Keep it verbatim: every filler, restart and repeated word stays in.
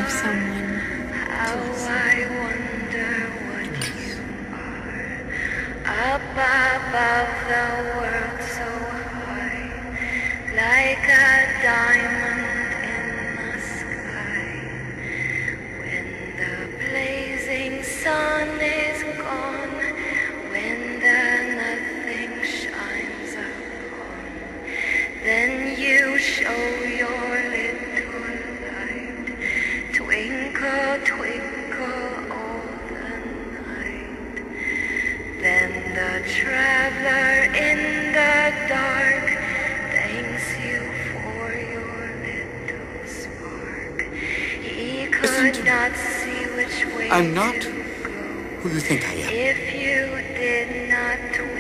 of someone How to listen. I wonder what you are. Up above the world so high, like a diamond in the sky. When the blazing sun is gone, when the nothing shines upon, then you show your little light. Twinkle, twinkle all the night. Then the traveler in the dark thanks you for your little spark. He could not see which way I'm not to go who you think I am. if you did not